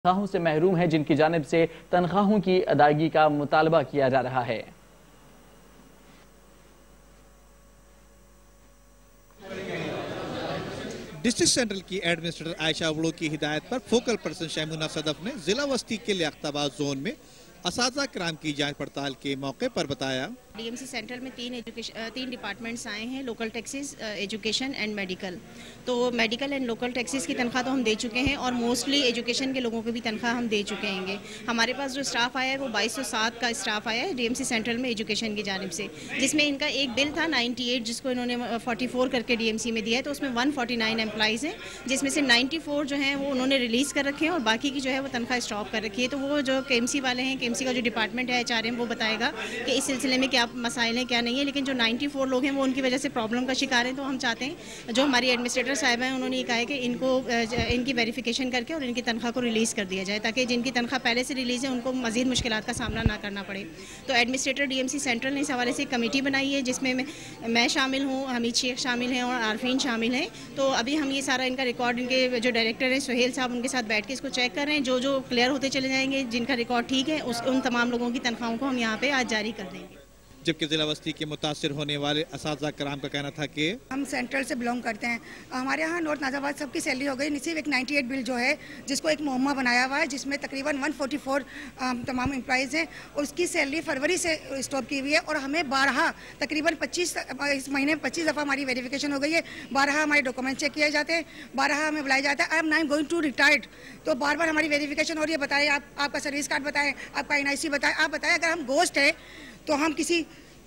तनख्वाहों से महरूम है, जिनकी जानिब से तनख्वाहों की अदायगी का मुतालबा किया जा रहा है। डिस्ट्रिक्ट सेंट्रल की एडमिनिस्ट्रेटर आयशा अवड़ो की हिदायत पर फोकल पर्सन शैमुना सदफ ने जिला वस्ती के लियाकताबाद जोन में असातिज़ा कराम की जांच पड़ताल के मौके पर बताया, डीएमसी सेंट्रल में तीन डिपार्टमेंट्स आए हैं, local taxes, education and medical. तो मेडिकल एंड लोकल टैक्सेस की तनख्वाह तो हम दे चुके हैं और मोस्टली एजुकेशन के लोगों को भी तनख्वाह हम दे चुके हैं। हमारे पास जो स्टाफ आया है वो 2207 का स्टाफ आया है डीएमसी सेंट्रल में एजुकेशन की जानिब से, जिसमें इनका एक बिल था 98 जिसको इन्होंने 44 करके डीएमसी में दिया है। तो उसमें 149 एम्प्लॉइज़ हैं, जिसमें से 94 जो हैं वो उन्होंने रिलीज़ कर रखे हैं और बाकी की जो है वो तनख्वाह स्टॉप कर रखी है। तो वो जो केएमसी वाले हैं, केएमसी का जो डिपार्टमेंट है HRM, वो बताएगा कि इस सिलसिले में क्या मसाइल हैं क्या नहीं है। लेकिन जो 94 लोग हैं वो उनकी वजह से प्रॉब्लम का शिकार हैं। तो हम चाहते हैं, जो हमारी एडमिनिस्ट्रेटर साहब हैं उन्होंने ये कहा है कि इनकी वेरिफिकेशन करके और इनकी तनख्वाह को रिलीज़ कर दिया जाए, ताकि जिनकी तनख्वाह पहले से रिलीज़ है उनको मज़ीद मुश्किलात का सामना ना करना पड़े। तो एडमिनिस्ट्रेटर डीएमसी सेंट्रल ने इस हवाले से एक कमेटी बनाई है, जिसमें मैं शामिल हूँ, हमीद शेख शामिल हैं और आरफीन शामिल हैं। तो अभी हम ये सारा इनका रिकॉर्ड, इनके जो डायरेक्टर हैं सुहेल साहब, उनके साथ बैठ के इसको चेक कर रहे हैं। जो क्लियर होते चले जाएंगे, जिनका रिकॉर्ड ठीक है, उन तमाम लोगों की तनख्वाहों को हम यहाँ पे आज जारी कर देंगे। जबकि जिला वस्ती के मुतासिर होने वाले असातिज़ा कराम का कहना था कि हम सेंट्रल से बिलोंग करते हैं, हमारे यहाँ नॉर्थ नाजाबाद सबकी सैलरी हो गई, सिर्फ एक 98 बिल जो है जिसको एक मुहम्मा बनाया हुआ है, जिसमें तकरीबन 144 तमाम एम्प्लॉइज़ हैं, उसकी सैलरी फरवरी से स्टॉप की हुई है। और हमें 12 तकरीबन 25 इस महीने में 25 दफ़ा हमारी वेरिफिकेशन हो गई है, 12 हमारे डॉक्यूमेंट चेक किए जाते हैं, 12 हमें बुलाया जाता है। I am now going to retired, तो बार बार हमारी वेरिफिकेशन हो रही है। बताएं आपका सर्विस कार्ड बताएं, आपका NIC बताएं, आप बताएं। अगर हम गोस्ट है तो हम किसी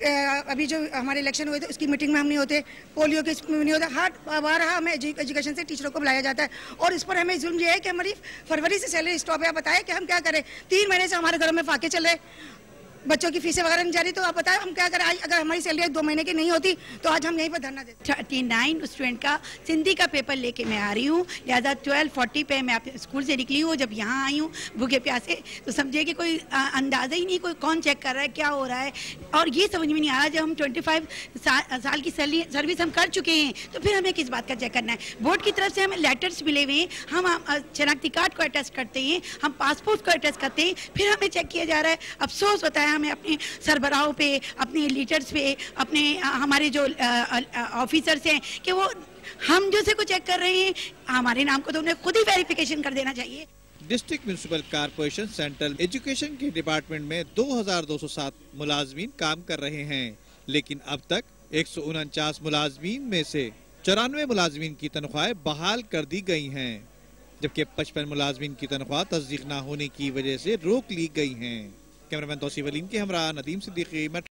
अभी जो हमारे इलेक्शन हुए थे उसकी मीटिंग में हम नहीं होते, पोलियो की नहीं होता, हर बार हमें एजुकेशन से टीचरों को बुलाया जाता है। और इस पर हमें जुल्म ये है कि हमारी फरवरी से सैलरी स्टॉप है। आप बताएं कि हम क्या करें, 3 महीने से हमारे घरों में फाके चल रहे, बच्चों की फीसें वगैरह नहीं जा रही। तो आप बताएं हम क्या करें। आज अगर हमारी सैलरी 2 महीने की नहीं होती तो आज हम यहीं पर धरना देते। 39 स्टूडेंट का सिंधी का पेपर लेके मैं आ रही हूँ, लिहाजा 12:40 पे मैं स्कूल से निकली हूँ। जब यहाँ आई हूँ भूखे प्यासे, तो समझिए कि कोई अंदाज़ा ही नहीं, कोई कौन चेक कर रहा है, क्या हो रहा है। और ये समझ में नहीं आ रहा, जब हम 25 साल की सर्विस हम कर चुके हैं तो फिर हमें किस बात का चेक करना है। बोर्ड की तरफ से हमें लेटर्स मिले हुए हैं, हम शनाख्ती कार्ड को अटेस्ट करते हैं, हम पासपोर्ट को अटेस्ट करते हैं, फिर हमें चेक किया जा रहा है। अफसोस होता है हमें अपने सरबराहों पे, अपने लीडर्स पे, अपने हमारे जो ऑफिसर्स हैं कि वो हम जो से को चेक कर रहे हैं, हमारे नाम को तो उन्हें खुद ही वेरिफिकेशन कर देना चाहिए। District municipal corporation central education के डिपार्टमेंट में 2207 मुलाजमीन काम कर रहे हैं, लेकिन अब तक 149 मुलाजमीन में से 94 मुलाजमीन की तनख्वाहें बहाल कर दी गई हैं, जबकि 55 मुलाजमीन की तनख्वाह तस्दीक न होने की वजह से रोक ली गई हैं। कैमरामैन तौसीफ अलीम के हमरा नदीम सिद्दीकी।